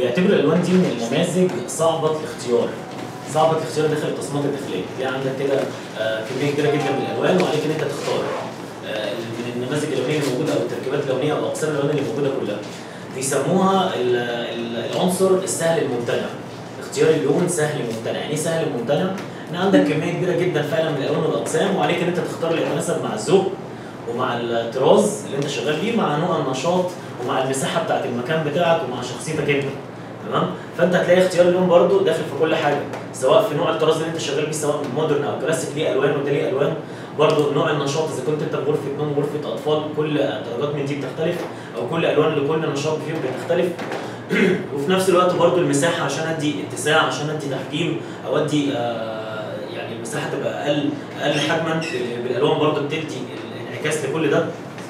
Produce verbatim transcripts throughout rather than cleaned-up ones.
بيعتبروا الالوان دي من النماذج صعبه الاختيار. صعبه الاختيار داخل التصميمات الداخليه، يعني عندك كده آه كميه كبيره جدا من الالوان وعليك ان انت تختار آه من النماذج اللونيه اللي موجوده او التركيبات اللونيه او الاقسام اللونيه اللي موجوده كلها. بيسموها العنصر السهل الممتنع. اختيار اللون سهل ممتنع. يعني ايه سهل ممتنع؟ ان عندك كميه كبيره جدا فعلا من الالوان والاقسام وعليك ان انت تختار اللي يتناسب مع الذوق ومع الطراز اللي انت شغال بيه، مع نوع النشاط ومع المساحه بتاعت المكان بتاعك ومع شخصيتك انت. تمام؟ فانت هتلاقي اختيار اللون برضو داخل في كل حاجه، سواء في نوع الطراز اللي انت شغال بيه، سواء مودرن او كلاسيك ليه الوان وده ليه الوان. برضو نوع النشاط، اذا كنت انت في غرفه نوم غرفه اطفال، كل درجات من دي بتختلف، او كل الوان لكل نشاط فيهم بتختلف. وفي نفس الوقت برضو المساحه عشان ادي اتساع، عشان ادي تحجيم او ادي آه يعني المساحه تبقى اقل اقل حجما بالالوان، برضو بتدي انعكاس لكل ده.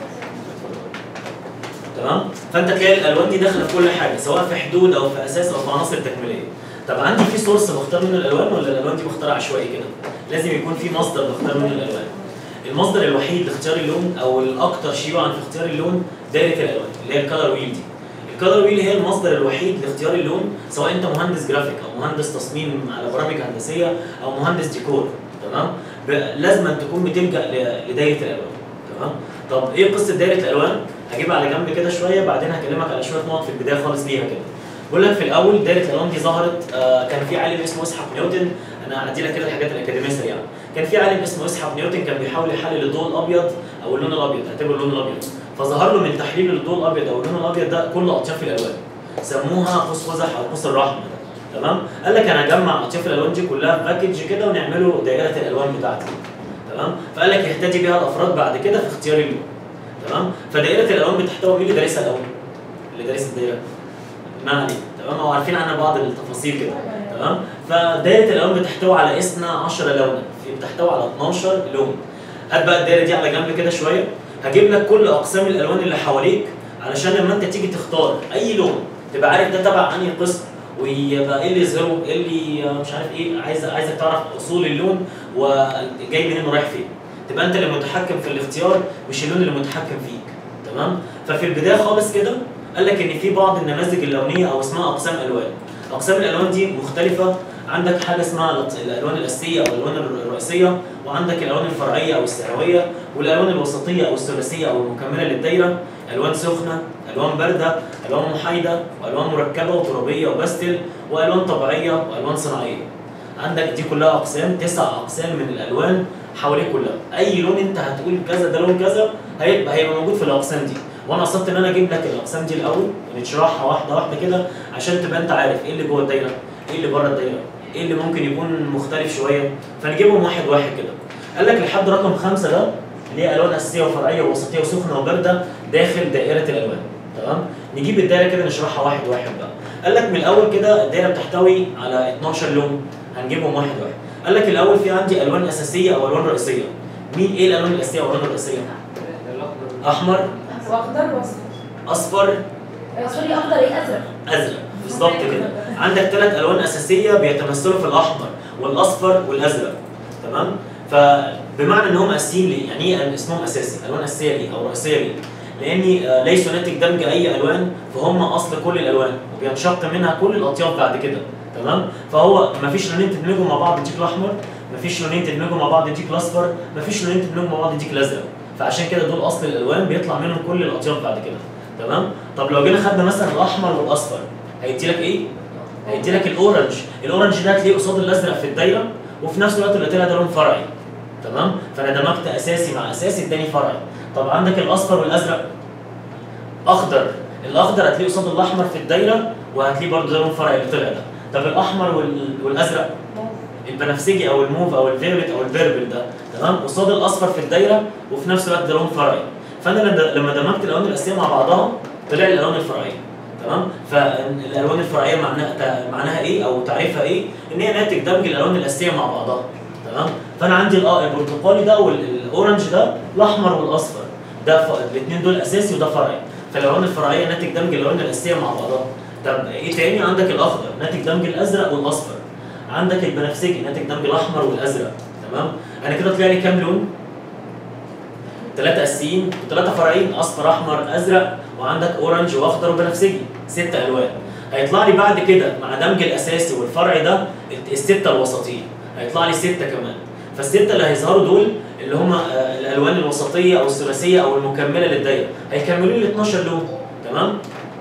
تمام؟ فانت تلاقي الالوان دي داخله في كل حاجه، سواء في حدود او في اساس او في عناصر تكميليه. طب عندي في سورس بختار منه الالوان ولا الالوان دي بختار عشوائي كده؟ لازم يكون في مصدر بختار منه الالوان. المصدر الوحيد لاختيار اللون او الاكثر شيوعا في اختيار اللون دايره الالوان اللي هي الكالر ويل دي. الكالر ويل هي المصدر الوحيد لاختيار اللون، سواء انت مهندس جرافيك او مهندس تصميم على برامج هندسيه او مهندس ديكور. تمام؟ لازم أن تكون بتلجا لدايره الالوان. تمام؟ طب ايه قصه دايره الالوان؟ هجيبها على جنب كده شويه، بعدين هكلمك على شويه نقط في البدايه خالص ليها كده. بقول لك في الاول دايره الالوان دي ظهرت، آه كان في عالم اسمه اسحاق نيوتن. انا هعدي لك كده الحاجات الاكاديميه سريعا. كان في عالم اسمه اسحاق نيوتن كان بيحاول يحلل الضوء الابيض او اللون الابيض، اعتبره اللون الابيض. فظهر له من تحليل الضوء الابيض او اللون الابيض ده كل اطياف الالوان. سموها قوس قزح او قوس الرحمه ده. تمام؟ قال لك انا هجمع اطياف الالوان دي كلها في باكج كده ونعمله دائره الالوان بتاعتي. تمام؟ فقال لك يهتدي بها الافراد بعد كده في اختيار اللون. تمام؟ فدائره الالوان بتحتوي مين اللي دارسها الاول؟ اللي دارس الدائره. ما عليك. تمام؟ او عارفين عنها بعض التفاصيل كده. تمام؟ فدائره الالوان بتحتوي على اثنا عشر لونا، بتحتوي على اتناشر لون. هات بقى الدائره دي على جنب كده شويه، هجيب لك كل اقسام الالوان اللي حواليك علشان لما انت تيجي تختار اي لون تبقى عارف ده تبع انهي قسم، ويبقى ايه اللي يظهره، ايه اللي مش عارف ايه، عايز عايزك تعرف اصول اللون وجاي منين ورايح فين. تبقى انت اللي متحكم في الاختيار مش اللون اللي متحكم فيك. تمام؟ ففي البدايه خالص كده قال لك ان في بعض النماذج اللونيه او اسمها اقسام الوان. اقسام الالوان دي مختلفه، عندك حاجه اسمها الالوان الاساسيه او الالوان الرئيسيه، وعندك الالوان الفرعيه او الثانويه، والالوان الوسطيه او الثلاثيه او المكمله للدايره، الوان سخنه، الوان بارده، الوان محايده، والوان مركبه وترابيه وباستل، والوان طبيعيه والوان صناعيه. عندك دي كلها اقسام، تسع اقسام من الالوان حواليك كلها. اي لون انت هتقول كذا ده لون كذا هيبقى هيبقى موجود في الاقسام دي. وانا قصدت ان انا اجيب لك الاقسام دي الاول ونشرحها واحده واحده كده عشان تبقى انت عارف ايه اللي جوه الدايره، ايه اللي بره الدايره، ايه اللي ممكن يكون مختلف شويه، فنجيبهم واحد واحد كده. قال لك لحد رقم خمسه ده اللي هي الوان اساسيه وفرعيه ووسطيه وسخنه وبارده داخل دائره الالوان. تمام؟ نجيب الدايره كده نشرحها واحد واحد بقى. قال لك من الاول كده الدايره بتحتوي على اتناشر لون، هنجيبهم واحد واحد. قال لك الاول في عندي الوان اساسيه او الوان رئيسيه. مين ايه الالوان الاساسيه والالوان الرئيسيه؟ احمر واخضر واصفر. اصفر سوري اخضر ايه ازرق. ازرق بالظبط كده. عندك ثلاث الوان اساسيه بيتمثلوا في الاحمر والاصفر والازرق. تمام؟ فبمعنى ان هم اساسيين ليه؟ يعني ايه اسمهم اساسي؟ الوان اساسيه ليه او رئيسيه ليه؟ لان ليسوا ناتج دمج اي الوان، فهم اصل كل الالوان وبينشق منها كل الاطياف بعد كده. تمام؟ فهو ما فيش لونين تدمجهم مع بعض يديك الاحمر، ما فيش لونين تدمجهم مع بعض يديك الاصفر، ما فيش لونين تدمجهم مع بعض يديك الازرق. فعشان كده دول اصل الالوان بيطلع منهم كل الاطياف بعد كده. تمام؟ طب لو جينا خدنا مثلا الاحمر والاصفر هيدي لك ايه؟ هيدي لك الاورنج. الاورنج ده هتلاقيه قصاد الازرق في الدايره وفي نفس الوقت اللي طلع ده لون فرعي. تمام؟ فانا دمجت اساسي مع اساسي اداني فرعي. طب عندك الاصفر والازرق، اخضر، الاخضر هتلاقيه قصاد الاحمر في الدايره وهتلاقيه برضه ده لون فرعي اللي طلع ده. طب الاحمر والازرق البنفسجي او الموف او الفيوليت او البيربل ده، تمام؟ قصاد الاصفر في الدايره وفي نفس الوقت ده لون فرعي. فانا لما دمجت الالوان الاساسيه مع بعضها طلع لي الالوان الفرعيه. تمام؟ فالالوان الفرعيه معناها معناها ايه او تعريفها ايه؟ ان هي ناتج دمج الالوان الاساسيه مع بعضها. تمام؟ فانا عندي البرتقالي ده والاورنج ده، الاحمر والاصفر ده الاثنين دول اساسي وده فرعي. فالالوان الفرعيه ناتج دمج الالوان الاساسيه مع بعضها. طب ايه تاني؟ عندك الاخضر ناتج دمج الازرق والاصفر. عندك البنفسجي ناتج دمج الاحمر والازرق. تمام؟ انا كده طلع لي كام لون؟ ثلاثة اساسيين وثلاثة فرعيين، اصفر احمر ازرق، وعندك اورنج واخضر وبنفسجي، ست الوان. هيطلع لي بعد كده مع دمج الاساسي والفرعي ده السته الوسطيه، هيطلع لي سته كمان. فالسته اللي هيظهروا دول اللي هم الالوان الوسطيه او الثلاثيه او المكمله للدايره، هيكملوا لي اتناشر لون. تمام؟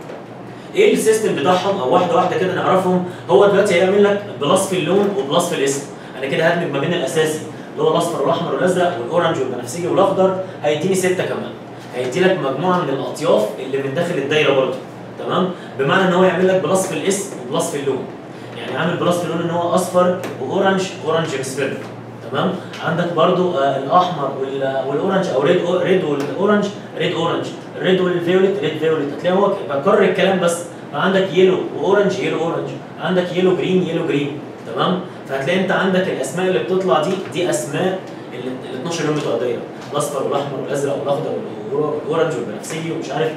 ايه السيستم بتاعهم؟ او واحده واحده كده نعرفهم. هو دلوقتي هيعمل لك بلس في اللون وبلس في الاسم. انا كده هدمج ما بين الاساسي اللي هو الاصفر والاحمر والازرق والاورنج والبنفسجي والاخضر، هيديني سته كمان. هيدي لك مجموعه من الاطياف اللي من داخل الدايره برضه. تمام؟ بمعنى ان هو يعمل لك بلس في الاسم وبلس في اللون. يعني عامل بلس في اللون ان هو اصفر واورنج، اورنج مصفر. تمام؟ عندك برضو آه الاحمر والاورنج او ريد ريد والاورنج، ريد اورنج، الريد والفيوليت ريد فيوليت. هتلاقي هو بكرر الكلام بس. فعندك يلو واورنج، يلو اورنج، عندك يلو جرين، يلو جرين. تمام؟ فهتلاقي انت عندك الاسماء اللي بتطلع دي دي اسماء ال اتناشر لون بتوع الدايره، الاصفر والاحمر والازرق والاخضر والاورنج والبنفسجي ومش عارف.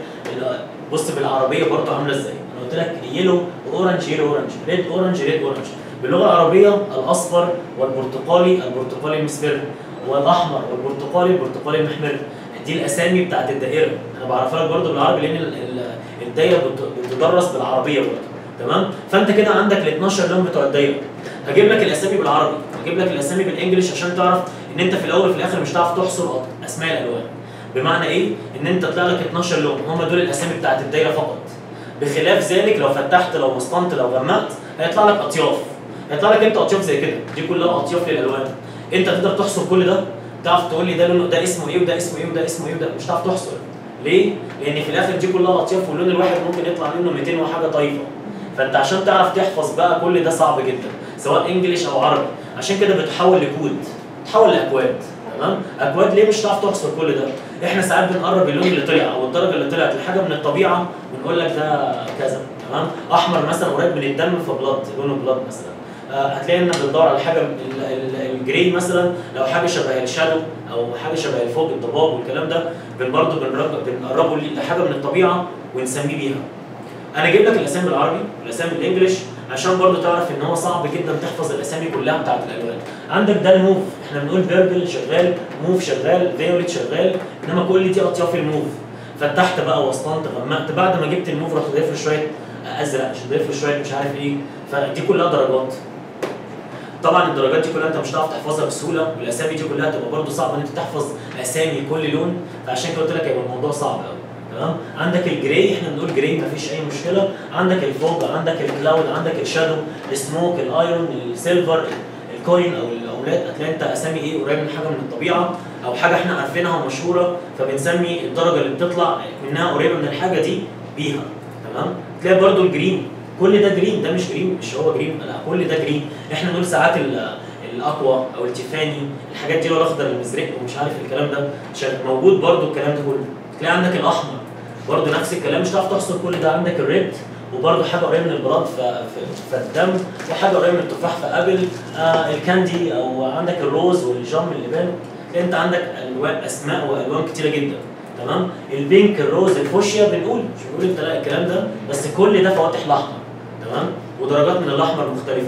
بص بالعربيه برضو عامله ازاي. انا قلت لك يلو واورنج، يلو اورنج، ريد اورنج، ريد اورنج. باللغه العربيه الاصفر والبرتقالي، البرتقالي المصفر، والاحمر والبرتقالي، البرتقالي المحمر. دي الاسامي بتاعت الدائره. انا بعرفها لك برضه بالعربي لان الدايره بتدرس بالعربيه برضه. تمام؟ فانت كده عندك ال اتناشر لون بتوع الدايره. هجيب لك الاسامي بالعربي، هجيب لك الاسامي بالانجلش عشان تعرف ان انت في الاول وفي الاخر مش هتعرف تحصر اسماء الالوان. بمعنى ايه؟ ان انت طلع لك اتناشر لون، هم دول الاسامي بتاعت الدايره فقط. بخلاف ذلك لو فتحت، لو مسطنت، لو غمقت، هيطلع لك اطياف. هيطلع لك انت اطياف زي كده، دي كلها اطياف للالوان. انت تقدر تحصر كل ده؟ تعرف تقول لي ده لونه، ده اسمه ايه وده اسمه ايه وده اسمه ايه وده؟ مش هتعرف تحصر. ليه؟ لان في الاخر دي كلها اطياف واللون الواحد ممكن يطلع منه ميتين وحاجه طايفه. فانت عشان تعرف تحفظ بقى كل ده صعب جدا، سواء انجليش او عربي. عشان كده بتحول لكود، بتحول لاكواد. تمام؟ اكواد ليه مش هتعرف تحصر كل ده؟ احنا ساعات بنقرب اللون اللي طلع او الدرجه اللي طلعت لحاجه من الطبيعه ونقول لك ده كذا. تمام؟ احمر مثلا قريب من الدم فبلاد، لونه بلاد مثلا. هتلاقي انك بتدور على حاجه الجري مثلا، لو حاجه شبه الشادو او حاجه شبه الفوق الضباب والكلام ده، برضه بنقربه لحاجه من الطبيعه ونسميه بيها. انا جايب لك الاسامي بالعربي والاسامي بالانجلش عشان برضه تعرف ان هو صعب جدا تحفظ الاسامي كلها بتاعت الالوان. عندك ده الموف، احنا بنقول بيربل شغال، موف شغال، فيوليت شغال، انما كل دي اطياف الموف. فتحت بقى وسطنت غمقت، بعد ما جبت الموف رحت ضايف له شويه ازرق، ضايف له شويه مش عارف ايه. فدي كلها درجات. طبعا الدرجات دي كلها انت مش هتعرف تحفظها بسهوله، والاسامي دي كلها هتبقى برضه صعب ان انت تحفظ اسامي كل لون، فعشان كده قلت لك هيبقى الموضوع صعب قوي. تمام؟ عندك الجراي، احنا بنقول جراي مفيش اي مشكله. عندك الفوج، عندك الكلاود، عندك الشادو، السموك، الايرون، السيلفر، الكوين او الاولاد. هتلاقي انت اسامي ايه قريب من حاجه من الطبيعه او حاجه احنا عارفينها ومشهوره، فبنسمي الدرجه اللي بتطلع منها قريبه من الحاجه دي بيها. تمام؟ تلاقي برضه الجرين، كل ده جرين، ده مش جرين مش هو جرين، لا كل ده جرين. احنا بنقول ساعات الاقوى او التيفاني، الحاجات دي، الاخضر المزرق ومش عارف الكلام ده موجود برضه. الكلام ده كله تلاقي عندك الاحمر برضه نفس الكلام، مش هتعرف تحصر كل ده. عندك الريد وبرضه حاجه قريبه من البلاد في الدم، وحاجه قريبه من التفاح في ابل، آه الكاندي، او عندك الروز والجام اللبان. تلاقي انت عندك الوان، اسماء والوان كتيره جدا. تمام؟ البينك، الروز، الفوشيا، بنقول مش بنقول انت لا الكلام ده، بس كل ده فواتح الاحمر. تمام؟ ودرجات من الاحمر مختلفه.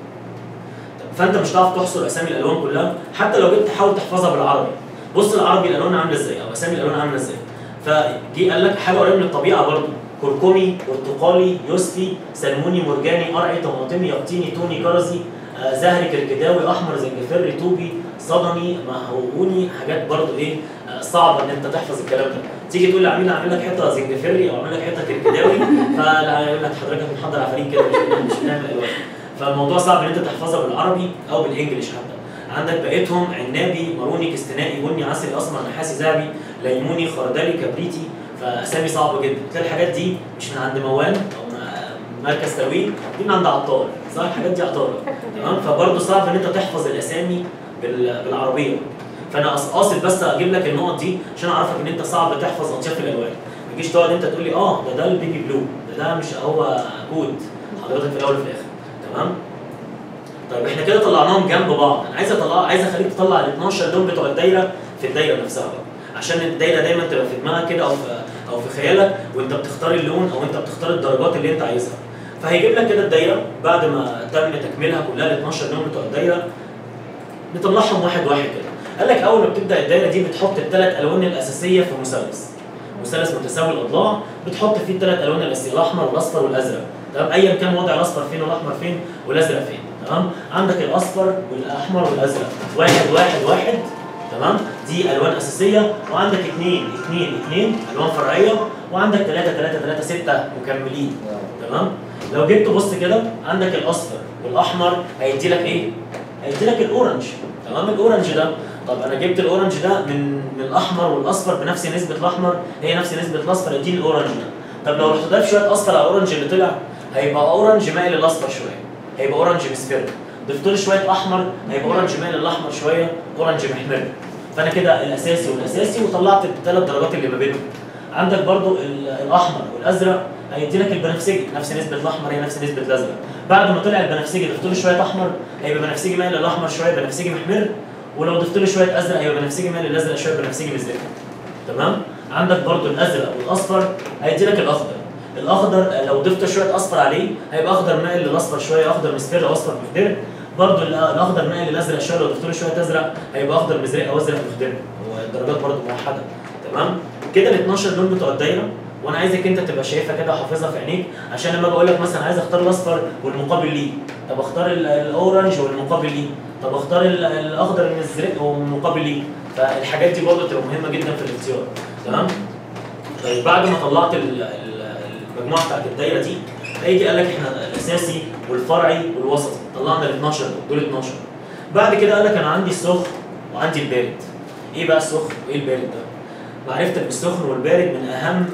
فانت مش هتعرف تحصر اسامي الالوان كلها، حتى لو جيت تحاول تحفظها بالعربي. بص العربي الالوان عامله ازاي، او اسامي الالوان عامله ازاي. فجي قال لك حاجه قريبه من الطبيعه برضه، كركمي، برتقالي، يوسفي، سلموني، مرجاني، قرعي، طماطمي، يقطيني، توني، كرزي، آه زهري، كركداوي، احمر، زنجفري، طوبي، صدمي، مهووني. حاجات برضه ايه آه صعبه ان انت تحفظ الكلام ده. تيجي تقول لي اعمل اعمل لك حته زنجفري او اعمل لك حته كركداوي، فلا يقول لك حضرتك بنحضر عفاريت كده مش بنعمل الوان. فالموضوع صعب ان انت تحفظها بالعربي او بالانجلش حتى. عندك بقيتهم عنابي، ماروني، كستنائي، بني، عسلي، اسمر، نحاسي، ذهبي، ليموني، خردلي، كبريتي. فاسامي صعبه جدا. تلاقي الحاجات دي مش من عند موال او مركز ترويج، دي من عند عطار، صح؟ الحاجات دي عطاره. تمام؟ فبرضه صعب ان انت تحفظ الاسامي بالعربيه. فانا قاصد بس اجيب لك النقط دي عشان اعرفك ان انت صعب تحفظ اطياف الالوان. ما تجيش تقعد انت تقول لي اه ده ده البيبي بلو، ده ده مش هو كود حضرتك في الاول وفي الاخر. تمام؟ طيب احنا كده طلعناهم جنب بعض، انا عايز اطلع عايز اخليك تطلع ال اتناشر لون بتوع الدايره في الدايره نفسها بقى، عشان الدايره دايما تبقى في دماغك كده او في او في خيالك وانت بتختار اللون او انت بتختار الدرجات اللي انت عايزها. فهيجيب لك كده الدايره بعد ما تم تكميلها كلها ال اتناشر لون بتوع الدايره، نطلعهم واحد واحد كده. قال لك اول ما بتبدا الدايره دي بتحط الثلاث الوان الاساسيه في مثلث. مثلث متساوي الاضلاع بتحط فيه الثلاث الوان الاساسيه الاحمر والاصفر والازرق، تمام؟ ايا كان وضع الاصفر فين والاحمر فين والازرق فين، تمام؟ عندك الاصفر والاحمر والازرق واحد واحد واحد، تمام؟ دي الوان اساسيه، وعندك اثنين اثنين اثنين الوان فرعيه، وعندك ثلاثه ثلاثه ثلاثه سته مكملين، تمام؟ لو جيت تبص كده عندك الاصفر والاحمر هيدي لك ايه؟ هيدي لك الاورنج، تمام؟ الاورنج ده، طب انا جبت الاورنج ده من من الاحمر والاصفر بنفس نسبه الاحمر هي نفس نسبه الاصفر يديني الاورنج ده. طب لو رحت ضايف شويه اصفر على الاورنج اللي طلع هيبقى اورنج مائل للاصفر شويه، هيبقى اورنج مصفر. ضفت له شويه احمر هيبقى اورنج مائل للاحمر شويه، اورنج محمر. فانا كده الاساسي والاساسي وطلعت الثلاث درجات اللي ما بينهم. عندك برضو الاحمر والازرق هيدي لك البنفسجي نفس نسبه الاحمر هي نفس نسبه الازرق. بعد ما طلع البنفسجي ضفت له شويه احمر هيبقى بنفسجي مائل للاحمر شويه بنفسجي محمر، ولو ضفت له شويه ازرق هيبقى بنفسجي مائل للازرق شويه بنفسجي مزرق، تمام؟ عندك برضو الازرق والاصفر هيدي لك الاخضر. الاخضر لو ضفت شويه اصفر عليه هيبقى اخضر مائل للاصفر شويه اخضر مصفر او اصفر مخضر. برضو الاخضر مائل للازرق شويه لو ضفت له شويه ازرق هيبقى اخضر مزرق او ازرق مخضر، والدرجات برضو موحده، تمام؟ كده ال اتناشر لون بتوع الدايره، وانا عايزك انت تبقى شايفها كده وحافظها في عينيك، عشان لما بقول لك مثلا عايز اختار الاصفر والمقابل ليه، طب اختار الاورنج والمقابل ليه، طب اختار الاخضر المزرق والمقابل ليه، فالحاجات دي برضه تبقى مهمه جدا في الاختيار، تمام؟ طيب بعد ما طلعت المجموعه بتاعت الدايره دي هيجي قال لك احنا الاساسي والفرعي والوسطي، طلعنا ال اتناشر دول اتناشر. بعد كده قال لك انا عندي السخن وعندي البارد. ايه بقى السخن وايه البارد ده؟ معرفتك بالسخن والبارد من اهم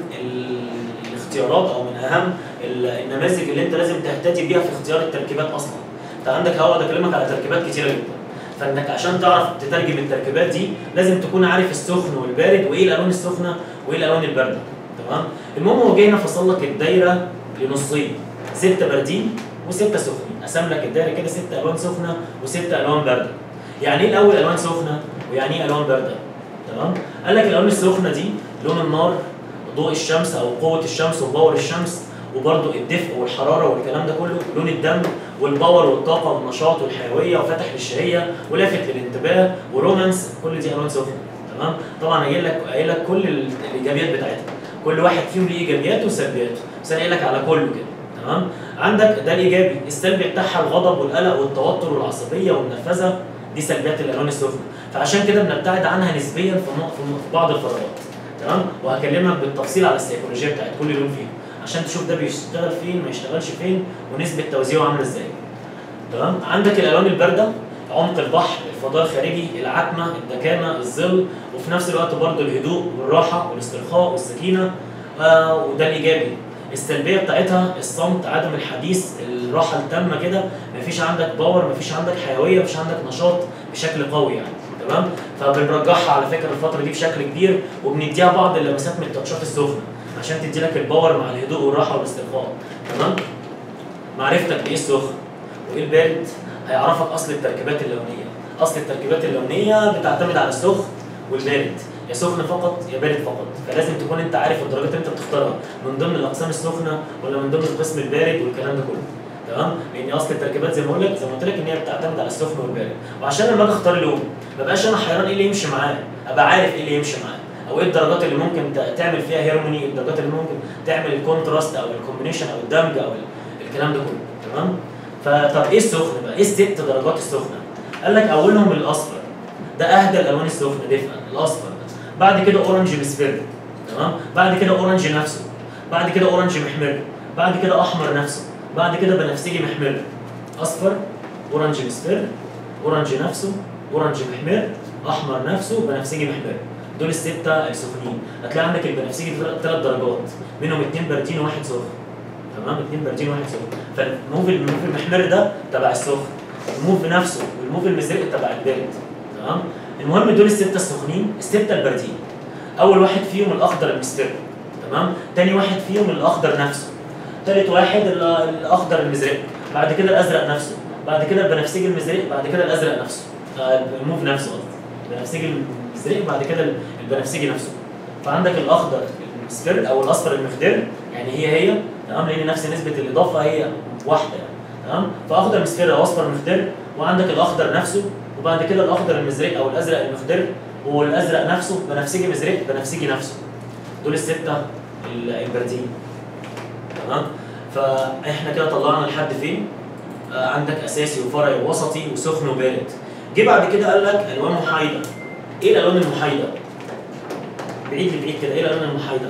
الاختيارات او من اهم النماذج اللي انت لازم تهتدي بيها في اختيار التركيبات اصلا. انت عندك هقعد اكلمك على تركيبات كتيره جدا، فانك عشان تعرف تترجم التركيبات دي لازم تكون عارف السخن والبارد وايه الالوان السخنه وايه الالوان البارده، تمام؟ المهم هو جاي هنا فصل لك الدايره لنصين، سته باردين وسته سخنين، قسم لك الدايره كده ست الوان سخنه وست الوان بارده. يعني ايه الاول الوان سخنه ويعني ايه الوان بارده؟ تمام؟ قال لك الالوان السخنه دي لون النار، ضوء الشمس او قوه الشمس وباور الشمس، وبرده الدفء والحراره والكلام ده كله، لون الدم والباور والطاقه والنشاط والحيويه وفتح للشهيه ولافت للانتباه ورومانس، كل دي الوان سخنه، تمام؟ طبعا قايل لك قايل لك كل الايجابيات بتاعتها، كل واحد فيهم ليه ايجابياته وسلبياته، بس انا قايل لك على كله كده، تمام؟ عندك ده الايجابي، السلبي بتاعها الغضب والقلق والتوتر والعصبيه والنرفزه، دي سلبيات الالوان السخنه، فعشان كده بنبتعد عنها نسبيا في بعض الفترات، تمام؟ وهكلمك بالتفصيل على السيكولوجيه بتاعت كل لون فيهم عشان تشوف ده بيشتغل فين ما يشتغلش فين ونسبه توزيعه عامله ازاي، تمام؟ عندك الالوان البارده، عمق البحر، الفضاء الخارجي، العتمه، الدكانه، الظل، وفي نفس الوقت برضه الهدوء والراحه والاسترخاء والسكينه، آه وده الايجابي. السلبيه بتاعتها الصمت، عدم الحديث، الراحه التامه كده، مفيش عندك باور، مفيش عندك حيويه، مفيش عندك نشاط بشكل قوي يعني، تمام؟ فبنرجحها على فكره الفتره دي بشكل كبير، وبنديها بعض اللمسات من التاتشات السخنه عشان تدي لك الباور مع الهدوء والراحه والاسترخاء، تمام؟ معرفتك بايه السخن وايه البارد هيعرفك اصل التركيبات اللونيه. اصل التركيبات اللونيه بتعتمد على السخن والبارد، يا سخن فقط يا بارد فقط، فلازم تكون انت عارف الدرجات اللي انت بتختارها من ضمن الاقسام السخنه ولا من ضمن القسم البارد والكلام ده كله، تمام؟ لان اصل التركيبات زي ما اقول لك زي ما قلت لك ان هي بتعتمد على السخن والبارد، وعشان لما اجي اختار لون ما بقاش انا حيران ايه اللي يمشي معاه، ابقى عارف ايه اللي يمشي معاه، او ايه الدرجات اللي ممكن تعمل فيها هيرموني، الدرجات اللي ممكن تعمل الكونتراست او الكومبينيشن او الدمج او الكلام ده كله، تمام؟ فطب ايه السخن بقى؟ ايه الست درجات السخنه؟ قال لك اولهم الاصفر، ده اهدى الالوان السخنه دفئا، الاصفر ده. بعد كده اورنج مصفر، تمام؟ بعد كده اورنج نفسه، بعد كده اورنج محمر، بعد كده احمر نفسه، بعد كده بنفسجي محمر، اصفر، اورنج مصفر، اورنج نفسه، اورنج محمر، احمر نفسه، بنفسجي محمر. دول السته السخنين. هتلاقي عندك البنفسجي ثلاث درجات، منهم اثنين باردين وواحد سخن، تمام؟ اثنين باردين وواحد سخن. فالموف الموف المحمر ده تبع السخن، الموف نفسه والموف المزرق تبع البارد، تمام؟ المهم دول السته السخنين، السته الباردين. اول واحد فيهم الاخضر المصفر، تمام؟ ثاني واحد فيهم الاخضر نفسه، ثالث واحد الاخضر المزرق، بعد كده الازرق نفسه، بعد كده البنفسجي المزرق، بعد كده الازرق نفسه، الموف نفسه قصدي، البنفسجي المزرق بعد كده البنفسجي نفسه. فعندك الاخضر المصفر او الاصفر المخضر، يعني هي هي، تمام؟ لان نفس نسبه الاضافه هي واحده يعني، تمام؟ فاخضر مصفر او اصفر مخضر، وعندك الاخضر نفسه، وبعد كده الاخضر المزرق او الازرق المخضر، والازرق نفسه بنفسجي مزرق بنفسجي نفسه، دول السته الباردين. تمام؟ فاحنا كده طلعنا لحد فين؟ آه عندك اساسي وفرعي ووسطي وسخن وبارد. جه بعد كده قال لك الوان محايده. ايه الالوان المحايده؟ بعيد لبعيد كده، ايه الالوان المحايده؟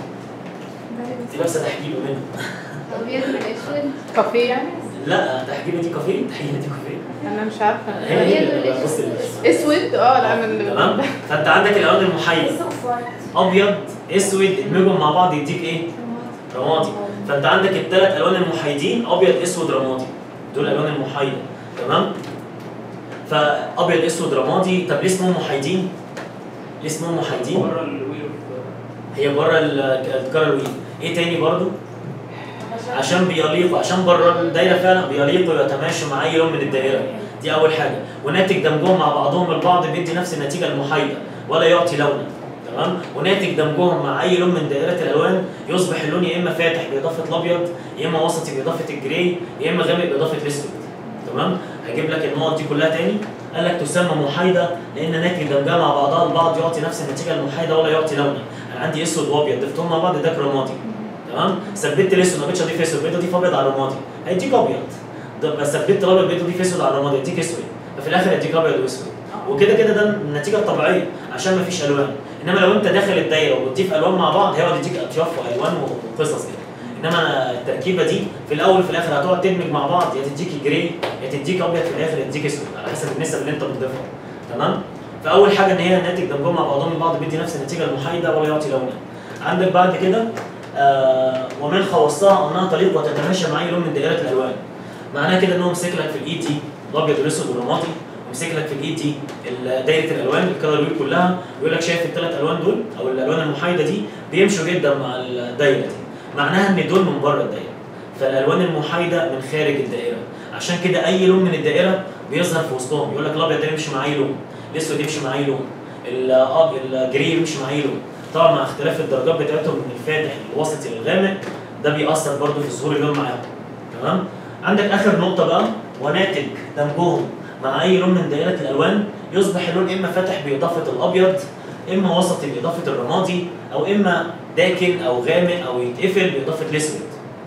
دي لابسه تحجيبه منها. ابيض والاسود. كافيه يعني؟ لا تحجيبه دي كافيه، تحجيبه دي كافيه. انا مش عارفه. هي هي بص اسود اه لا من تمام. فانت عندك الالوان المحايده ابيض اسود ادمجهم مع بعض يديك ايه؟ رمادي. فانت عندك الثلاث الوان المحايدين ابيض اسود رمادي، دول الالوان المحايده. تمام؟ فابيض اسود رمادي. طب ليه اسمهم محايدين؟ ليه اسمهم محايدين؟ بره الويل هي بره الكارل ويل. ايه تاني برضو؟ عشان بيليقوا، عشان بره الدايره فعلا بيليقوا ويتماشوا مع اي لون من الدائره. دي اول حاجه. وناتج دمجهم مع بعضهم البعض بيدي نفس النتيجه المحايده ولا يعطي لونا. تمام؟ وناتج دمجهم مع اي لون من دائره الالوان يصبح اللون يا اما فاتح باضافه الابيض، يا اما وسطي باضافه الجراي، يا اما غامق باضافه الاسود. تمام؟ هجيب لك النقط دي كلها تاني. قال لك تسمى محايده لان ناتج دمجها مع بعضها البعض يعطي نفس النتيجه المحايده ولا يعطي لونا. انا عندي اسود وابيض ضفتهم مع بعض ده رمادي. تمام؟ ثبت الاسود ما بقتش اضيف اسود، بقيت اضيف ابيض على الرمادي هيديك ابيض. بس ثبت الابيض بقيت اضيف اسود على الرمادي هيديك اسود. ففي الاخر هيديك ابيض واسود. وكده كده ده النتيجه الطبيعيه عشان ما فيش الوان. انما لو انت داخل الدايره وبتضيف الوان مع بعض هيقعد يديك اطياف والوان وقصص كده. انما التركيبه دي في الاول وفي الاخر هتقعد تدمج مع بعض، يا تديك جراي يا تديك ابيض في الاخر يديك اسود على حسب النسب اللي انت بتضيفها. تمام؟ فاول حاجه ان هي ناتج دمجهم مع بعضهم البعض بيدي نفس النتيجه المحايده ولا يعطي لونا. عندك بعد كده آه ومن خواصها انها تليق وتتماشى مع اي لون من دائره الالوان. معناها كده ان هو مسك لك في الايد دي الابيض والاسود والرمادي، ومسك لك في الايد دي دايره الالوان الكلر ويل كلها، ويقول لك شايف الثلاث الوان دول او الالوان المحايده دي بيمشوا جدا مع الدايره دي. معناها ان دول من بره الدايره. فالالوان المحايده من خارج الدائره. عشان كده اي لون من الدائره بيظهر في وسطهم. يقول لك الابيض ده يمشي مع اي لون، الاسود يمشي مع اي لون، الجري يمشي مع اي لون. طبعا مع اختلاف الدرجات بتاعتهم من الفاتح للوسطي للغامق، ده بيأثر برضه في ظهور اللون معاهم. تمام؟ عندك اخر نقطه بقى، وناتج دمجهم مع اي لون من دائره الالوان يصبح اللون اما فاتح باضافه الابيض، اما وسطي باضافه الرمادي، او اما داكن او غامق او يتقفل باضافه الاسود.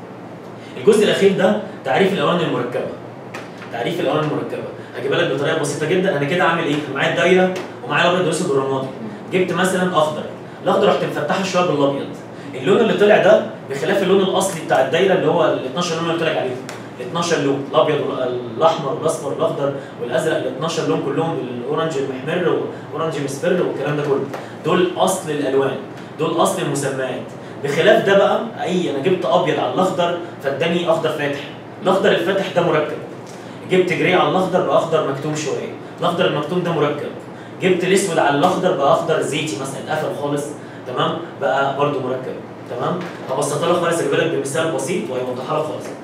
الجزء الاخير ده تعريف الالوان المركبه. تعريف الالوان المركبه هجيبها لك بطريقه بسيطه جدا. انا كده عامل ايه؟ معايا الدايره ومعايا الابيض والاسود والرمادي. جبت مثلا اخضر، الاخضر رحت مفتحه شويه بالابيض. اللون اللي طلع ده بخلاف اللون الاصلي بتاع الدايره اللي هو ال اتناشر لون اللي قلت لك عليهم. ال اتناشر لون، الابيض والاحمر والاصفر والاخضر والازرق، ال اتناشر لون كلهم، الاورنج المحمر واورنج مصفر والكلام ده كله. دول اصل الالوان، دول اصل المسميات. بخلاف ده بقى اي انا جبت ابيض على الاخضر فاداني اخضر فاتح. الاخضر الفاتح ده مركب. جبت جري على الاخضر بقى اخضر مكتوم شويه. الاخضر المكتوم ده مركب. جبت الاسود على الاخضر بقى اخضر زيتي مثلا اتقفل خالص. تمام؟ بقى برده مركب. تمام؟ هبسطها لك خالص اجيب لك بمثال بسيط وهيوضحها لك خالص.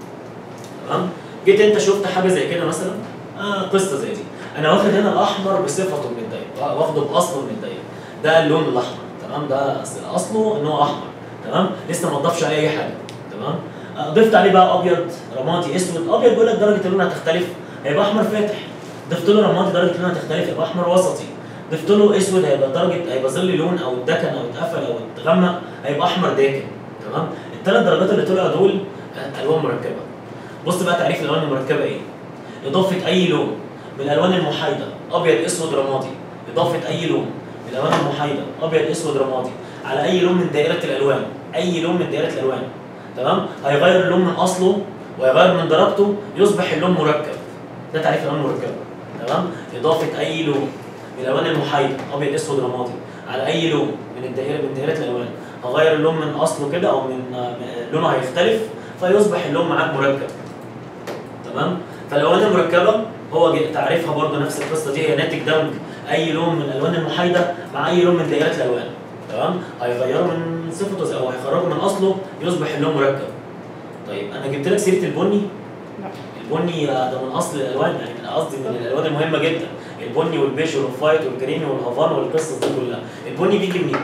تمام؟ جيت انت شفت حاجه زي كده مثلا، آه قصه زي دي. انا واخد هنا الاحمر بصفته من الدايره، واخده باصله من الدايره. ده اللون الاحمر. تمام؟ ده اصله ان هو احمر. تمام؟ لسه ما اتضافش عليه اي حاجه. تمام؟ آه ضفت عليه بقى ابيض رمادي اسود. ابيض بيقول لك درجه اللون هتختلف هيبقى احمر فاتح. ضفت له رمادي درجه اللون هتختلف يبقى احمر وسطي. ضفت له اسود هيبقى درجه هيبقى ظل لون او اتدكن او اتقفل او اتغمق هيبقى احمر داكن. تمام؟ الثلاث درجات اللي طلعوا دول الوان مركبه. بص بقى تعريف الالوان المركبه ايه؟ اضافه اي لون من الالوان المحايده ابيض اسود رمادي، اضافه اي لون من الالوان المحايده ابيض اسود رمادي على اي لون من دائره الالوان، اي لون من دائره الالوان. تمام؟ هيغير اللون من اصله ويغير من درجته يصبح اللون مركب. ده تعريف الالوان المركبه. تمام؟ اضافه اي لون من الالوان المحايده ابيض اسود رمادي على اي لون من الدائره من دائره الالوان، هغير اللون من اصله كده او من لونه هيختلف فيصبح اللون معاك مركب. تمام؟ فالالوان المركبه هو تعريفها برضه نفس القصه دي، هي ناتج دمج اي لون من الالوان المحايده مع اي لون من دائره الالوان. تمام؟ هيغيروا من صفته او هيخرجوا من اصله يصبح اللون مركب. طيب انا جبت لك سيره البني. لا. البني ده من اصل الالوان، يعني انا قصدي من الالوان المهمه جدا. البني والبيج والفايت والجريني والهافان والقصص دي كلها. البني بيجي منين؟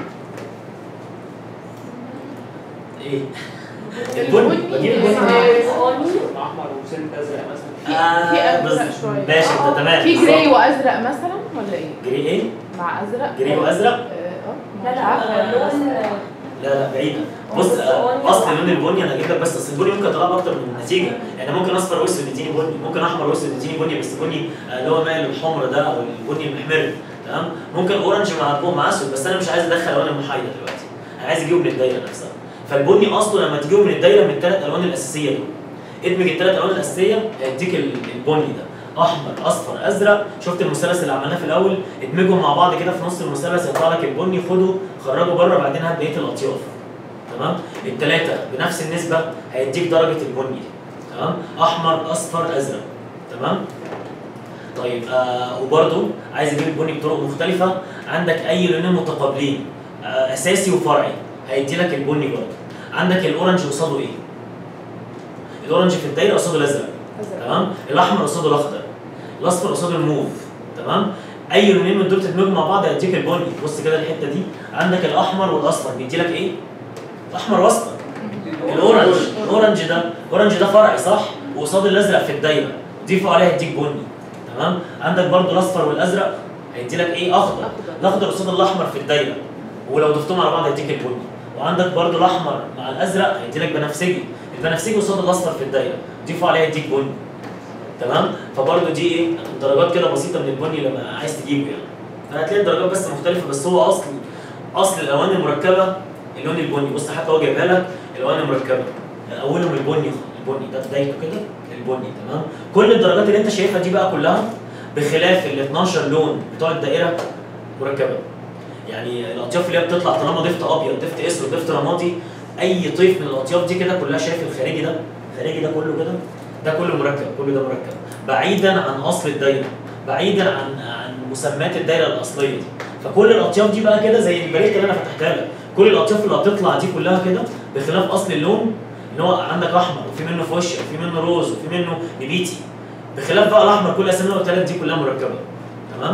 ايه؟ البني بجيب البني احمر وسنت ازرق مثلا. آه في بس ازرق شويه. ماشي انت تمام. في جراي وازرق مثلا ولا ايه؟ جراي ايه؟ مع ازرق. جراي وازرق؟ اه لا لا لون لا لا بعيده. بص آه، اصل اللون البني انا هجيب لك بس اصل البني ممكن يطلع اكتر من النتيجه، يعني ممكن اصفر واسود يديني بني، ممكن احمر واسود يديني بني، بس بني آه، اللي هو مايل للحمر ده او البني المحمر، تمام؟ ممكن اورنج مع مع اسود، بس انا مش عايز ادخل الوان المحايده دلوقتي، انا عايز اجيبه من الدايره نفسها. فالبني اصله لما تجيبه من الدايره من الثلاث الوان الاساسيه دول، ادمج الثلاث الوان الاساسيه هيديك البني ده، احمر اصفر ازرق. شفت المثلث اللي عملناه في الاول؟ ادمجهم مع بعض كده في نص المثلث يطلع لك البني، خده خرجه بره، بعدين هات بقيه الاطياف، تمام؟ الثلاثه بنفس النسبه هيديك درجه البني، تمام؟ احمر اصفر ازرق، تمام؟ طيب آه وبرده عايز اجيب البني بطرق مختلفه، عندك اي لونين متقابلين آه اساسي وفرعي هيدي لك البني برضه. عندك الاورنج قصاده ايه؟ الاورنج في الدايره قصاده الازرق، تمام؟ الاحمر قصاده الاخضر، الاصفر قصاده الموف، تمام؟ اي لونين من دول تدمجوا مع بعض هيديك البني. بص كده الحته دي، عندك الاحمر والاصفر بيدي لك ايه؟ احمر واصفر. الاورنج، الاورنج ده الاورنج ده فرعي صح؟ وقصاد الازرق في الدايره، ضيفوا عليه هيديك بني، تمام؟ عندك برضو الاصفر والازرق هيدي لك ايه؟ اخضر. الاخضر قصاد الاحمر في الدايره، ولو ضفتهم على بعض هيديك البني. وعندك برضو الاحمر مع الازرق هيدي لك بنفسجي، البنفسجي قصاد الاصفر في الدايره، ضيفوا عليه هيديك بني، تمام؟ فبرضو دي ايه؟ درجات كده بسيطه من البني لما عايز تجيبه يعني. فهتلاقي الدرجات بس مختلفه، بس هو اصل اصل الالوان المركبه اللون البني. بص حتى هو جايبها لك الالوان المركبه، اولهم البني، البني ده بدايته كده البني، تمام؟ كل الدرجات اللي انت شايفها دي بقى كلها بخلاف ال اتناشر لون بتوع الدائره مركبه. يعني الاطياف اللي هي بتطلع طالما ضفت ابيض، ضفت اسود، ضفت رمادي، اي طيف من الاطياف دي كده كلها، شايف الخارجي ده؟ الخارجي ده كله كده، ده كله مركب، كله ده مركب، بعيدا عن اصل الدايره، بعيدا عن عن مسمات الدايره الاصليه دي. فكل الاطياف دي بقى كده زي البريك اللي انا فتحتها لك، كل الاطياف اللي هتطلع دي كلها كده بخلاف اصل اللون اللي هو عندك احمر، وفي منه فوشيا، وفي منه روز، وفي منه نبيتي، بخلاف بقى الاحمر. كل الاسامي اللي قلت لك دي كلها مركبه، تمام؟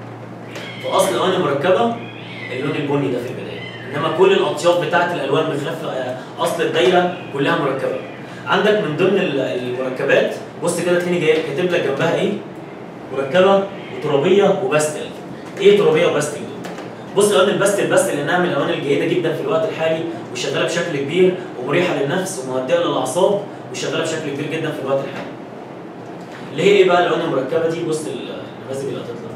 فاصل الالوان المركبه اللون البني ده في البدايه، انما كل الاطياف بتاعت الالوان بخلاف اصل الدايره كلها مركبه. عندك من ضمن المركبات بص كده تلاقيني جاي كاتب لك جنبها ايه؟ مركبه وترابيه وباستل. ايه ترابيه وباستل دول؟ بص الالوان الباستل، باستل لانها من الالوان الجيده جدا في الوقت الحالي، وشغاله بشكل كبير، ومريحه للنفس، ومهدئه للاعصاب، وشغاله بشكل كبير جدا في الوقت الحالي. اللي هي ايه بقى الالوان المركبه دي؟ بص النماذج اللي هتطلع.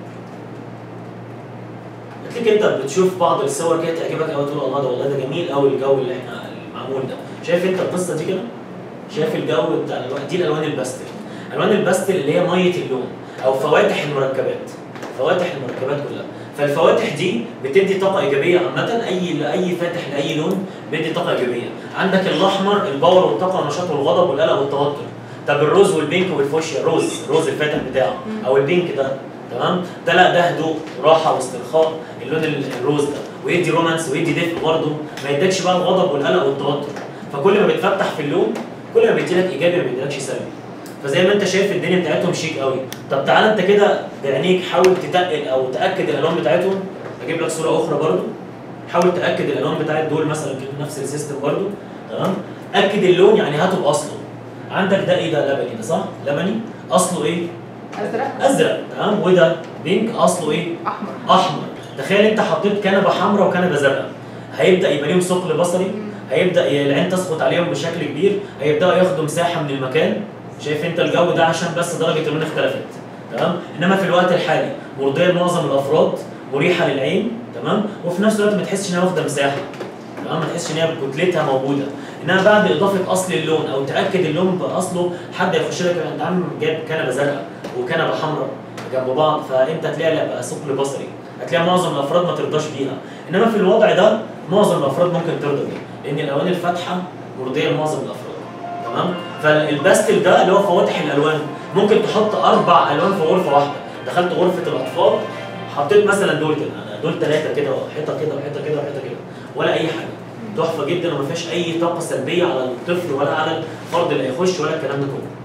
هتلاقيك انت بتشوف بعض الصور كده تعجبك قوي، تقول الله ده والله ده جميل قوي الجو اللي احنا المعمول ده. شايف انت القصه دي كده؟ شايف الجو بتاع الالوان دي؟ الالوان الباستل. الوان الباستل اللي هي ميه اللون او فواتح المركبات، فواتح المركبات كلها. فالفواتح دي بتدي طاقه ايجابيه عامه، اي اي فاتح لاي لون بيدي طاقه ايجابيه. عندك الاحمر الباور والطاقه والنشاط والغضب والقلق والتوتر. طب الروز والبينك والفوشيا، الروز الروز الفاتح بتاعه او البينك ده، تمام؟ ده لا ده هدوء وراحه واسترخاء، اللون الروز ده، ويدي رومانس ويدي دفء برضه، ما يديكش بقى الغضب والقلق والتوتر. فكل ما بتفتح في اللون كل ما بيديلك ايجابي ما بيديلكش سلبي. فزي ما انت شايف الدنيا بتاعتهم شيك قوي. طب تعالى انت كده بعينيك حاول تتقل او تاكد الالوان بتاعتهم. اجيب لك صوره اخرى برضه، حاول تاكد الالوان بتاعت دول مثلا كده نفس السيستم برضه، تمام؟ اكد اللون يعني هاته باصله. عندك ده ايه؟ ده لبني ده صح؟ لبني اصله ايه؟ ازرق ازرق، تمام؟ وده بينك اصله ايه؟ احمر احمر. تخيل انت حطيت كنبه حمراء وكنبه زرقاء، هيبدا يبقى ليهم ثقل بصري، هيبدا العين تسقط عليهم بشكل كبير، هيبداوا ياخدوا مساحه من المكان. شايف انت الجو ده عشان بس درجه اللون اختلفت، تمام؟ انما في الوقت الحالي مرضيه لمعظم الافراد، مريحه للعين، تمام؟ وفي نفس الوقت ما تحسش انها واخده مساحه، تمام؟ ما تحسش ان هي كتلتها موجوده. انما بعد اضافه اصل اللون او تاكد اللون باصله، حد هيخش لك انت عم جايب كنبه زرقاء وكنبه حمراء جنب بعض، فانت هتلاقي بقى ثقل بصري، هتلاقي معظم الافراد ما ترضاش بيها. انما في الوضع ده معظم الافراد ممكن ترضى بيه، لان الالوان الفاتحه مرضيه لمعظم الافراد، تمام؟ فالباستل ده اللي هو فواتح الالوان، ممكن تحط اربع الوان في غرفه واحده. دخلت غرفه الاطفال حطيت مثلا دول كده، دول ثلاثه كده، حته كده وحته كده وحته كده، ولا اي حاجه، تحفه جدا وما فيهاش اي طاقه سلبيه على الطفل ولا على الفرد اللي هيخش ولا الكلام ده كله.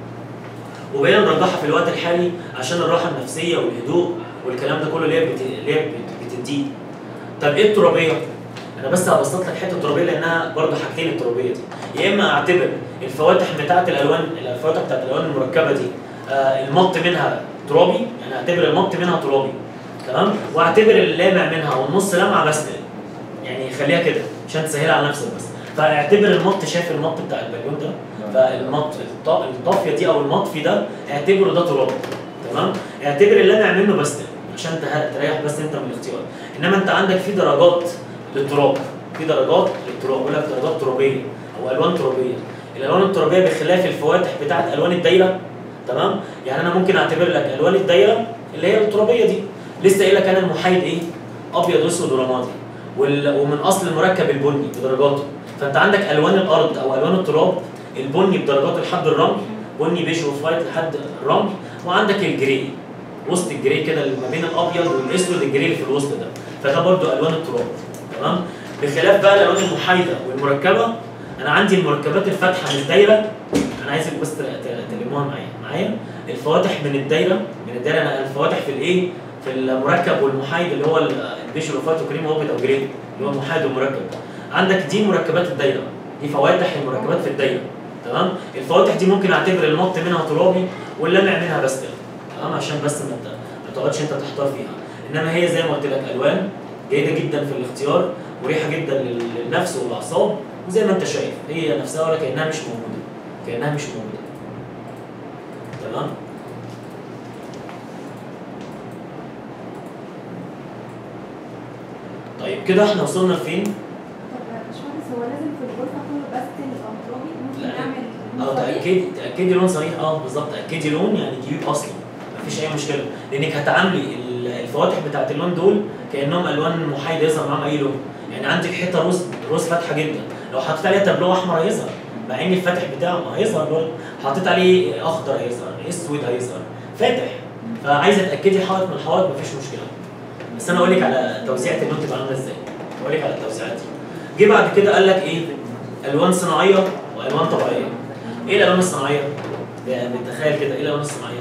وبقينا نرجحها في الوقت الحالي عشان الراحه النفسيه والهدوء والكلام ده كله اللي هي بت... اللي هي بتديه. طب ايه الترابيه؟ انا بس هبسط لك حته الترابيه لانها برضه حاجتين الترابيه دي. يا اما اعتبر الفواتح بتاعت الالوان، الفواتح بتاعت الالوان المركبه دي آه المط منها ترابي، يعني اعتبر المط منها ترابي، تمام؟ واعتبر اللامع منها والنص لمعه باستل، يعني خليها كده، عشان تسهل على نفسك بس. فاعتبر المط، شايف المط بتاع البالون ده؟ فالمط الط- الطافيه دي او المطفي ده اعتبره ده تراب. تمام؟ اعتبر اللامع منه بستل عشان ته- تريح بس انت من الاختيار. انما انت عندك في درجات للتراب، في درجات للتراب، بيقول لك درجات ترابيه او الوان ترابيه. الالوان الترابيه بخلاف الفواتح بتاعت الوان الدايره. تمام؟ يعني انا ممكن اعتبر لك الوان الدايره اللي هي الترابيه دي، لسه قايل لك انا المحايد ايه؟ ابيض واسود ورمادي، وال- ومن اصل المركب البني بدرجاته. فانت عندك الوان الارض او الوان التراب البني بدرجاته لحد الرمل، بني بيج اوف وايت لحد الرمل، وعندك الجري وسط الجري كده اللي ما بين الابيض والاسود، الجري اللي في الوسط ده، فده برضو الوان التراب. تمام؟ بخلاف بقى الالوان المحايده والمركبه، انا عندي المركبات الفاتحه من الدايره، انا عايزك بس ت- ت- تلموها معايا معايا الفواتح من الدايره، من الدايره انا الفواتح في الايه؟ في المركب والمحايد اللي هو البيج اوف وايت وكريم وابيض او جري اللي هو المحايد والمركب. عندك دي مركبات الدايره، دي فواتح المركبات في الدايره. تمام؟ الفواتح دي ممكن اعتبر المط منها ترابي واللمع منها بستل. تمام؟ عشان بس ما ت- ما تقعدش انت تحتار فيها. انما هي زي ما قلت لك الوان جيده جدا في الاختيار، مريحه جدا لل- للنفس والاعصاب، وزي ما انت شايف هي نفسها ولا كانها مش موجوده، كانها مش موجوده. تمام؟ طيب كده احنا وصلنا لفين؟ طب يا باشمهندس، هو لازم في الغرفه كله بستل او ترابي؟ ممكن لا. نعمل اه تاكدي تاكدي لون صريح، اه بالظبط، تاكدي لون يعني جيبيه اصلي، مفيش اي مشكله، لانك هتعاملي ال- الفواتح بتاعت اللون دول كانهم الوان محايده يظهر معاهم اي لون. يعني عندك حته روز روز فاتحه جدا، لو حطيت عليها تابلو احمر هيظهر، مع ان الفاتح بتاعه ما هيظهر برضه، حطيت عليه اخضر هيظهر، اسود هيظهر، فاتح. فعايزه تاكدي حائط من الحوائط مفيش مشكله. بس انا اقول لك على توزيعه اللون تبقى عامله ازاي. اقول لك على التوزيعات دي. جه بعد كده قال لك ايه؟ الوان صناعيه والوان طبيعيه. ايه الالوان الصناعيه؟ يعني بتخيل كده ايه الالوان الصناعيه؟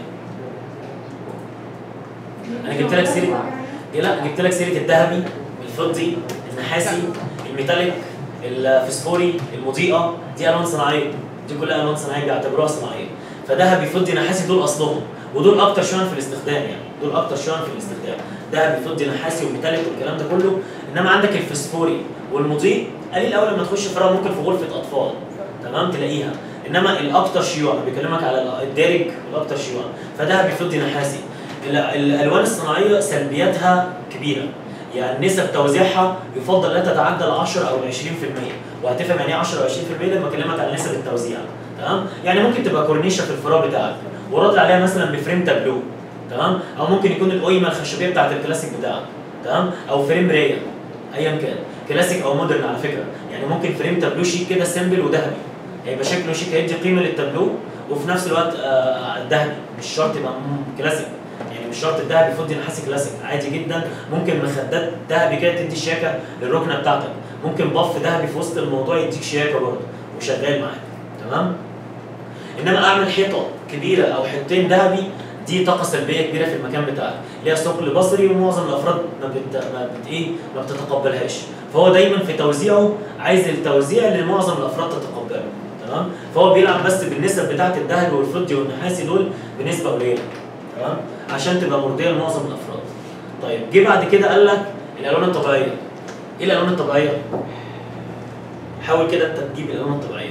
انا جبت لك سيره إيه لا جبت لك سيره الذهبي، الفضي، النحاسي، الميتاليك، الفسفوري، المضيئه، دي الوان صناعيه، دي كلها الوان صناعيه بيعتبروها صناعيه. فذهبي، فضي، نحاسي دول اصلهم، ودول اكتر شيئا في الاستخدام، يعني دول اكتر شيئا في الاستخدام، ذهبي، فضي، نحاسي، وميتاليك والكلام ده كله. انما عندك الفسفوري والمضيء قليل قوي لما تخش فرع، ممكن في غرفه اطفال تمام تلاقيها، انما الاكثر شيوعا بيكلمك على الدارج والاكثر شيوعا، فذهبي، فضي، نحاسي. ال- الالوان الصناعيه سلبياتها كبيره، يعني نسب توزيعها يفضل لا تتعدى ال عشرة او ال عشرين في المية، وهتفهم يعني ايه عشرة او عشرين في المية لما اكلمك على نسب التوزيع. تمام؟ يعني ممكن تبقى كورنيشه في الفراغ بتاعك ورد عليها مثلا بفريم تابلو، تمام؟ او ممكن يكون القيمه الخشبيه بتاعت الكلاسيك بتاعك، تمام؟ او فريم رايه ايا كان، كلاسيك او مودرن على فكره، يعني ممكن فريم تابلو شيك كده سيمبل وذهبي، هيبقى شكله شيك، هيدي قيمه للتابلو وفي نفس الوقت آه الذهبي، مش شرط يبقى م- كلاسيك، يعني مش شرط الذهبي فضي نحاسي كلاسيك، عادي جدا ممكن مخدات ذهبي كده تدي شياكه للركنه بتاعتك، ممكن باف ذهبي في وسط الموضوع يديك شياكه برضه وشغال معاك، تمام؟ انما اعمل حيطه كبيره او حيطتين ذهبي دي طاقه سلبيه كبيره في المكان بتاعك، ليها ثقل بصري ومعظم الافراد ما بت... ما بت... ايه ما بتتقبلهاش، فهو دايما في توزيعه عايز التوزيع اللي معظم الافراد تتقبله، تمام؟ فهو بيلعب بس بالنسب بتاعه الذهبي والفضي والنحاسي دول بنسبه قليله، تمام؟ عشان تبقى مرضيه لمعظم الافراد. طيب جه بعد كده قال لك الالوان الطبيعيه. ايه الالوان الطبيعيه؟ حاول كده انت تجيب الالوان الطبيعيه.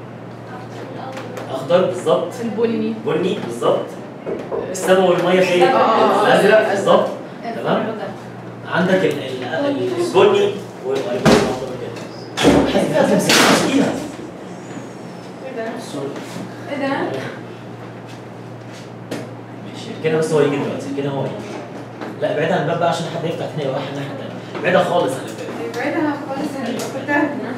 اخضر بالظبط، البني، بني بالظبط، السما والميه فين؟ آه، آه، آه. الازرق بالظبط، تمام؟ الفرادة. عندك ال- ال- ال- البني والالوان كده. حد تمسك تشكيله. ايه ده؟ ايه ده؟ ماشي كده، بس هو يجي دلوقتي كده، هو يجي. لا ابعدها عن الباب بقى عشان حد يفتح تاني واحد ناحيه تانيه، ابعدها خالص عن الباب. ابعدها خالص، انا كنت هنا.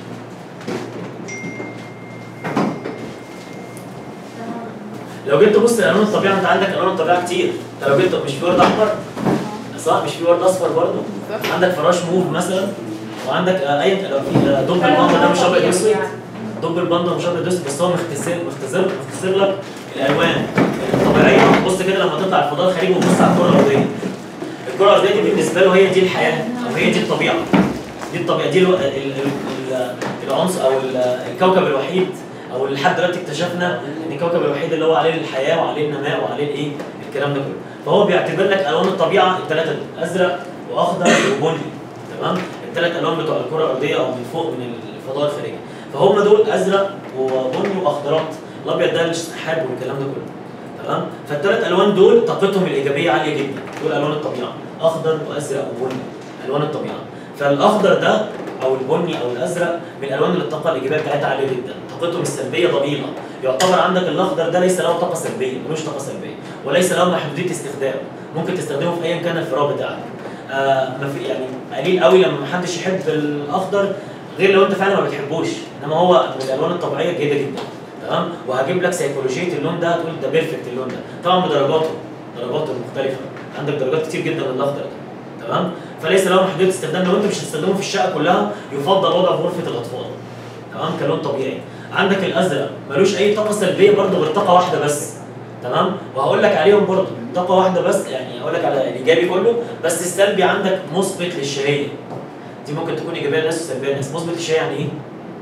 لو جيت تبص لالوان الطبيعه، انت عندك الوان الطبيعه كتير، انت لو جيت مش في ورد احمر صح، مش في ورد اصفر برضه، عندك فراش موف مثلا، وعندك آه، اي لو في آه، دب الباندا ده مش ابيض اسود، دب الباندا مش ابيض اسود، بس هو مختصر مختصر مختصر لك الالوان الطبيعيه. بص كده لما تطلع الفضاء الخارجي وتبص على الكره الارضيه، الكره الارضيه دي بالنسبه له هي دي الحياه، او هي دي الطبيعه، دي الطبيعه، دي الو- ال- ال- ال- العنصر او ال- الكوكب الوحيد، او لحد دلوقتي اكتشفنا ان الكوكب الوحيد اللي هو عليه الحياه وعليه النماء وعليه الايه الكلام ده كله. فهو بيعتبر لك الوان الطبيعه الثلاثه دول، ازرق واخضر وبني، تمام؟ الثلاث الوان بتوع الكره الارضيه او من فوق من الفضاء الخارجي. فهم دول ازرق وبني واخضرات، الابيض ده السحاب والكلام ده كله. تمام؟ فالثلاث الوان دول طاقتهم الايجابيه عاليه جدا، دول الوان الطبيعه، اخضر وازرق وبني، الوان الطبيعه. فالاخضر ده او البني او الازرق من الالوان اللي الطاقه الايجابيه بتاعتها عاليه جدا، طاقتهم السلبيه ضئيله، يعتبر عندك الاخضر ده ليس له طاقه سلبيه، ملوش طاقه سلبيه، وليس له محدوديه استخدام، ممكن تستخدمه في ايا كان الفراغ بتاعك. آه ما في يعني قليل قوي لما محدش يحب الاخضر غير لو انت فعلا ما بتحبوش، انما هو من الالوان الطبيعيه جيده جدا. تمام؟ وهجيب لك سيكولوجيه اللون ده، هتقول ده بيرفكت اللون ده، طبعا بدرجاته، درجاته المختلفه، عندك درجات كتير جدا من الاخضر ده. تمام؟ فليس له محدوديه استخدام، لو انت مش هتستخدمه في الشقه كلها يفضل وضعه في غرفه الاطفال. تمام؟ كلون طبيعي. عندك الازرق ملوش اي طاقه سلبيه برضه غير طاقه واحده بس. تمام؟ وهقول لك عليهم برضه، طاقه واحده بس، يعني هقول لك على الايجابي كله، بس السلبي عندك مثبت للشهيه. دي ممكن تكون ايجابيه للناس وسلبيه للناس. مثبت للشهيه يعني ايه؟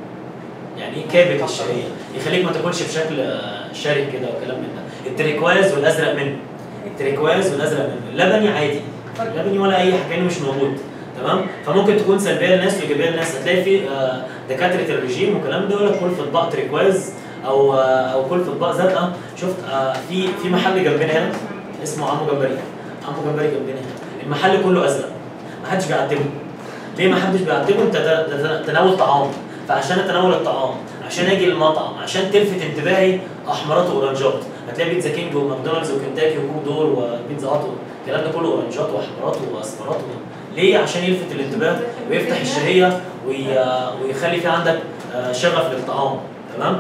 يعني ايه كابت الشهيه؟ يخليك ما تاكلش بشكل شرك كده وكلام من ده. التريكواز والازرق منه. التريكواز والازرق منه، اللبني عادي. اللبني ولا اي حاجه كانه مش موجود. تمام؟ فممكن تكون سلبيه للناس وايجابيه للناس. هتلاقي في دكاتره الرجيم والكلام ده يقول لك كل في اطباق تريكواز او او كل في اطباق زرقاء. شفت في في محل جنبنا هنا اسمه عمو جمبري. عمو جمبري جنبنا هنا، المحل كله ازرق. ما حدش بيعتبه. ليه ما حدش بيعتبه؟ انت تناول طعام، فعشان اتناول الطعام، عشان اجي المطعم، عشان تلفت انتباهي احمرات واورنجات. هتلاقي بيتزا كينج وماكدونالدز وكنتاكي وكوك دور وبيتزا هات الكلام ده كله اورنجات واحمرات واصفرات. ليه؟ عشان يلفت الانتباه ويفتح الشهيه ويخلي في عندك شغف للطعام. تمام؟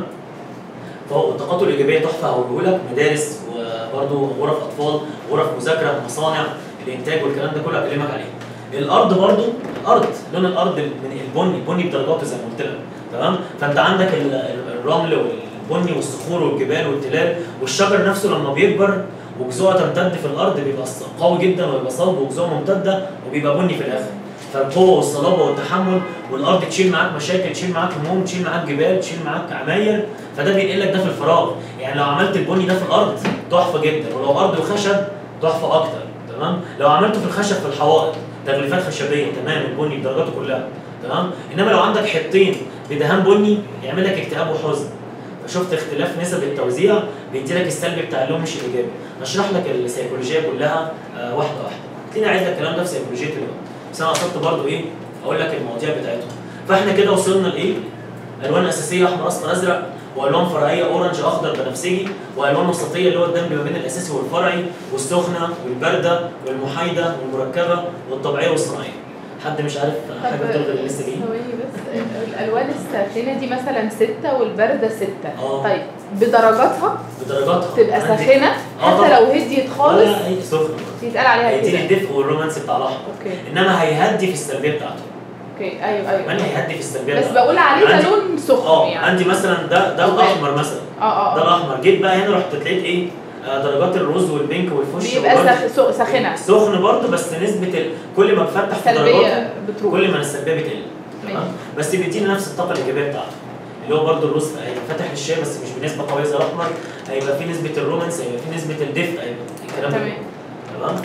فهو طاقته الايجابيه تحفه. هقوله لك مدارس وبرده غرف اطفال، غرف مذاكره، مصانع، الانتاج والكلام ده كله هكلمك عليه. الارض برضو، الارض لون الارض البني، البني بدرجاته زي ما قلت لك. تمام؟ فانت عندك الرمل والبني والصخور والجبال والتلال، والشجر نفسه لما بيكبر وجذوعه تمتد في الارض بيبقى قوي جدا ويبقى صلب وجذوعه ممتده وبيبقى بني في الاخر. فالقوه والصلابه والتحمل، والارض تشيل معاك مشاكل، تشيل معاك هموم، تشيل معاك جبال، تشيل معاك عماير، فده بينقل لك ده في الفراغ. يعني لو عملت البني ده في الارض تحفه جدا، ولو ارض وخشب تحفه اكتر. تمام؟ لو عملته في الخشب في الحوائط تغليفات خشبيه، تمام، البني بدرجاته كلها. تمام؟ انما لو عندك حيطين بدهان بني يعمل لك اكتئاب وحزن. فشفت اختلاف نسب التوزيع بيدي لك السلبي بتاع اللون مش الايجابي. هشرح لك السيكولوجيه كلها آه واحده واحده. خليني اعيد لك الكلام ده في سيكولوجيه اللون. بس انا قصدت برضه ايه؟ اقول لك المواضيع بتاعتهم. فاحنا كده وصلنا لايه؟ الوان اساسيه احمر اصفر ازرق، والوان فرعيه اورنج اخضر بنفسجي، والوان وسطيه اللي هو الدمج ما بين الاساسي والفرعي، والسخنه والبارده والمحايده والمركبه والطبيعيه والصناعيه. حد مش عارف حاجه بتلغي اللي لسه جايين؟ ثواني بس، الالوان الساخنه دي مثلا ستة والبارده ستة. آه. طيب بدرجاتها؟ بدرجاتها تبقى ساخنه حتى آه لو هديت خالص؟ لا هي سخنه يتقال عليها هيدي كده. الدفء والرومانس بتاع الاحمر. اوكي. انما هيهدي في السلبيه بتاعته. اوكي ايوه ايوه. من هيهدي في السلبيه بس بتاعته. بقول عليه ده لون سخن اه يعني. عندي مثلا ده ده الاحمر مثلا. اه اه ده الاحمر، جيت بقى هنا رحت لقيت ايه؟ آه درجات الروز والبينك والفوش بيبقى سخ... ساخنه سخن برضه، بس نسبه ال... كل ما بفتح في درجاته السلبيه بتروح، كل ما السلبيه بتقل. تمام؟ بس بيديني نفس الطاقه الايجابيه بتاعته. اللي هو برضه الروز هيبقى فاتح للشاي بس مش بنسبه قويه زي الاحمر، هيبقى في نسبه الرومانس، هيبقى في نسبه الدفء، هيبقى الكلام ده. تمام. تمام؟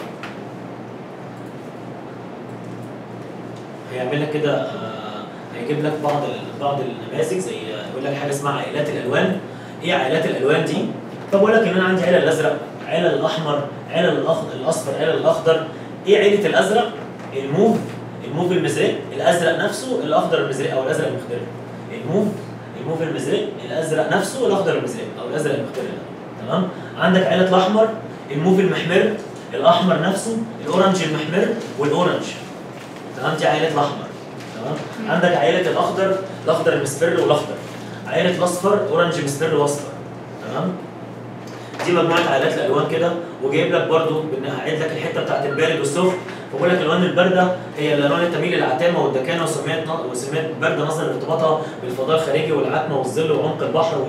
هيعمل لك كده آه هيجيب لك بعض بعض النماذج، زي يقول لك حاجه اسمها عائلات الالوان. ايه عائلات الالوان دي؟ طب اقول لك ان انا عندي عيله الازرق، عيله الاحمر، عيله الاصفر، عيله الاخضر. ايه عيله الازرق؟ الموف، الموف المزرق، الازرق نفسه، الاخضر المزرق او الازرق المخضر. الموف، الموف المزرق، الازرق نفسه، الاخضر المزرق او الازرق المخضر. تمام؟ عندك عيله الاحمر، الموف المحمر، الاحمر نفسه، الاورنج المحمر والاورنج. تمام؟ دي عائله الاحمر. تمام؟ عندك عائله الاخضر، الاخضر المصفر والاخضر. عائله الاصفر، اورنج مصفر واصفر. تمام؟ دي مجموعه عائلات الالوان كده، وجايب لك برضو هعيد لك الحته بتاعت البارد والسخن. بقول لك الالوان البارده هي الالوان اللي تميل للعتامه والدكانه، وسميت وسميت بارده نظرا لارتباطها بالفضاء الخارجي والعتمه والظل وعمق البحر.